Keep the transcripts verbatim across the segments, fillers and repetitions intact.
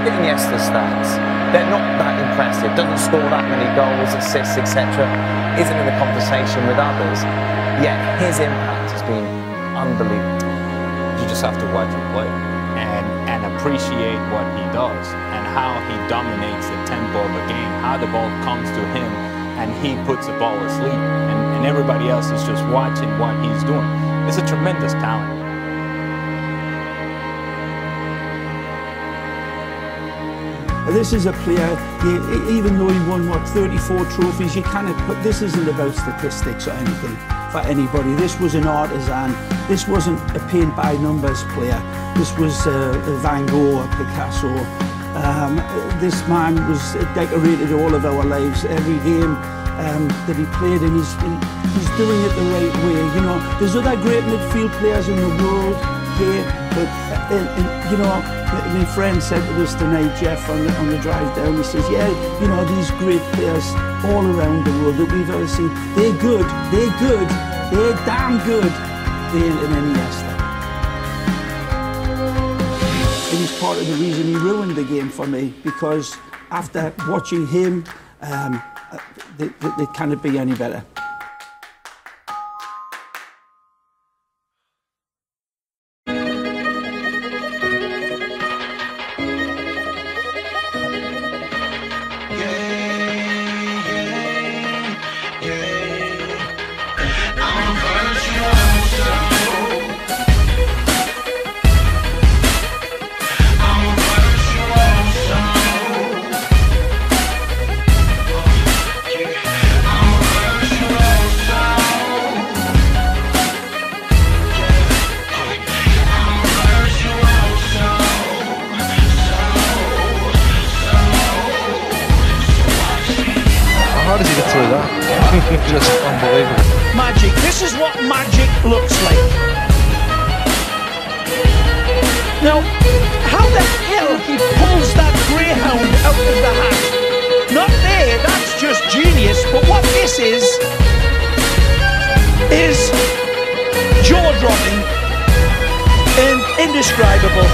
at Iniesta's stats, they're not that impressive. Doesn't score that many goals, assists, et cetera. Isn't in the conversation with others. Yet his impact has been unbelievable. You just have to watch him play and, and appreciate what he does and how he dominates the tempo of the game, how the ball comes to him and he puts the ball asleep. And, and everybody else is just watching what he's doing. It's a tremendous talent. This is a player, he, even though he won, what, thirty-four trophies, you cannot put, this isn't about statistics or anything for anybody. This was an artisan. This wasn't a paint-by-numbers player. This was uh, a Van Gogh or Picasso. Um, this man was decorated all of our lives. Every game um, that he played, and he's, he, he's doing it the right way. You know, there's other great midfield players in the world here, but, uh, and, and, you know, my friend said to us tonight, Jeff, on the, on the drive down, he says, yeah, you know, these great players all around the world that we've ever seen, they're good, they're good, they're damn good. They ain't an Iniesta. And he's part of the reason he ruined the game for me, because after watching him, um, they, they, they cannot be any better. How does he get through that? Just unbelievable. Magic. This is what magic looks like. Now, how the hell he pulls that greyhound out of the hat? Not there, that's just genius, but what this is, is jaw-dropping and indescribable.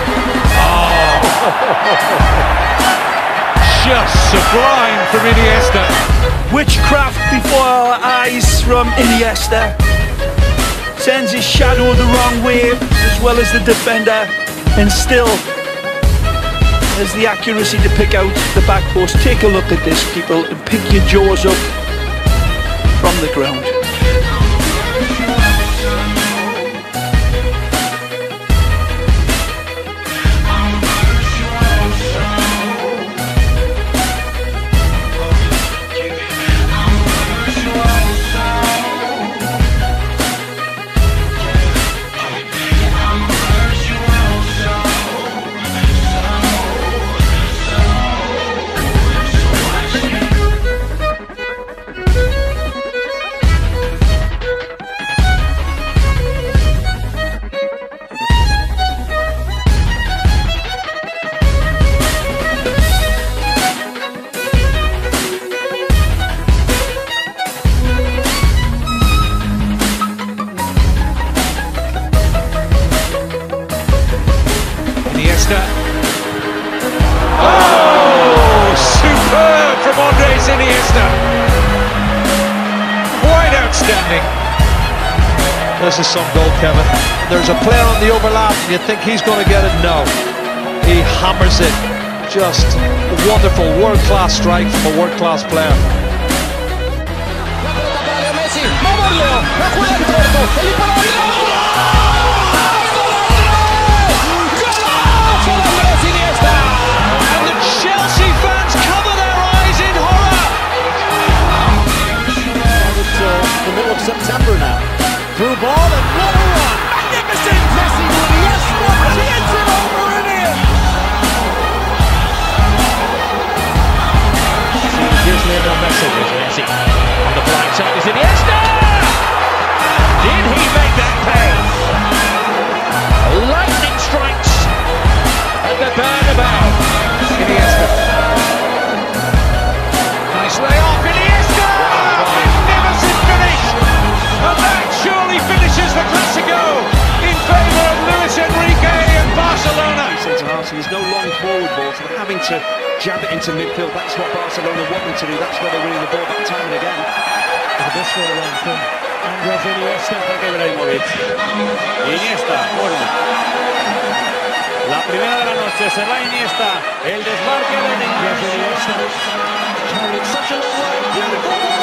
Oh. Just sublime from Iniesta. Witchcraft before our eyes from Iniesta. Sends his shadow the wrong way, as well as the defender, and still has the accuracy to pick out the back post. Take a look at this, people, and pick your jaws up from the ground. Oh, superb from Andrés Iniesta. Quite outstanding. This is some goal, Kevin. There's a player on the overlap, and you think he's going to get it? No. He hammers it. Just a wonderful world-class strike from a world-class player. And the Chelsea fans cover their eyes in horror. Until the middle of September now. Through ball and what a run! Magnificent! Messi with Iniesta! She hits it over and in! Here's Lionel Messi. Here's Messi. On the blind side is Iniesta! Did he make that pay? Lightning strikes at the Bernabeu. Iniesta. Nice layoff. Iniesta! Magnificent finish! And that to jab it into midfield. That's what Barcelona want them to do. That's where they're winning the ball back time and again. This will run from Andrés Iniesta. Iniesta, bueno. La primera de la noche se va Iniesta. El desmarque de Iniesta. Carried such a long way. Beautiful ball.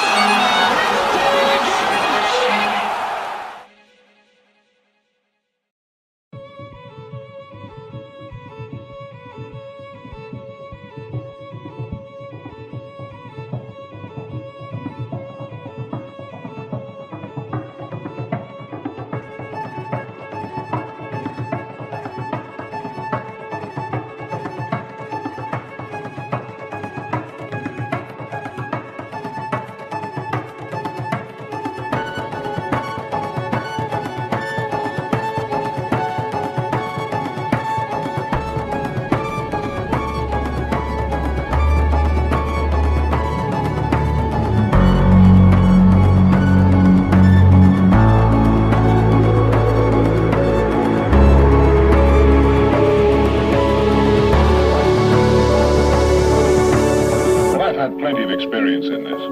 I've had plenty of experience in this.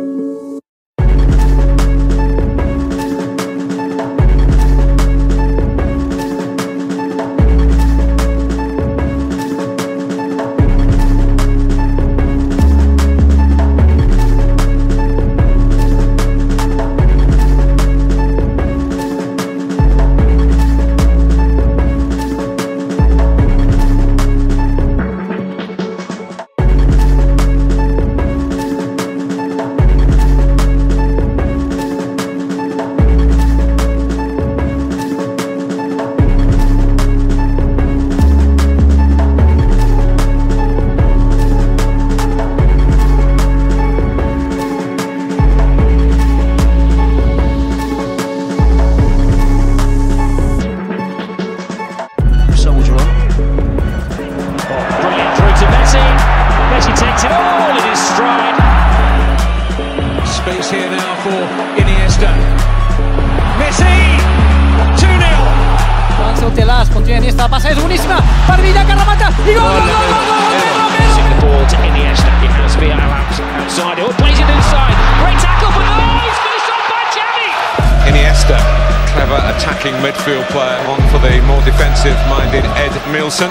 Space here now for Iniesta. Messi! two nil! Avanza Utelas, contiene Iniesta, pasa, es buenísima. Barbilla, que remata y gol, gol, gol, gol, gol, Passing the ball to Iniesta. It has Violin outside. Oh, plays it inside. Great tackle, but oh, he's finished off by Xavi. Iniesta, clever attacking midfield player, on for the more defensive-minded Ed Milson.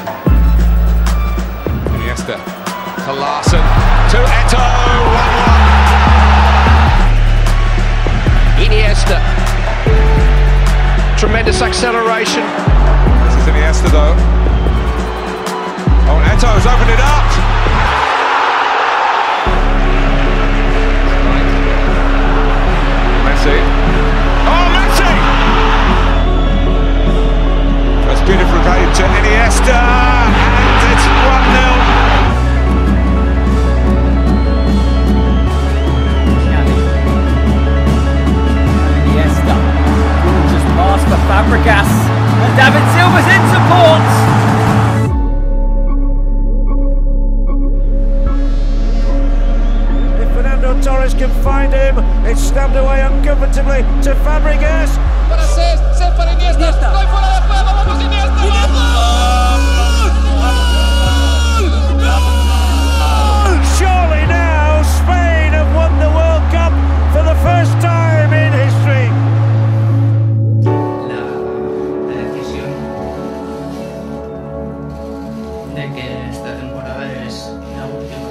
Iniesta to Larsen, to Eto, one one. Iniesta, tremendous acceleration. This is Iniesta though. Oh, and Eto's opened it up. Messi. Oh, Messi! That's beautifully played to Iniesta, and it's one nil. for Fabregas, and David Silva's in support. If Fernando Torres can find him, it's stabbed away uncomfortably to Fabregas. Para ser, ser para Iniesta, no hay fuera de juego, vamos Iniesta, ¡Gol! Surely now Spain have won the World Cup for the first time in history. La decisión de que esta temporada es la última.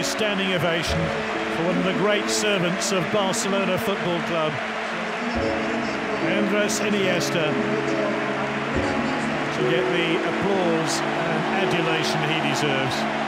a standing ovation for one of the great servants of Barcelona Football Club, Andrés Iniesta, to get the applause and adulation he deserves.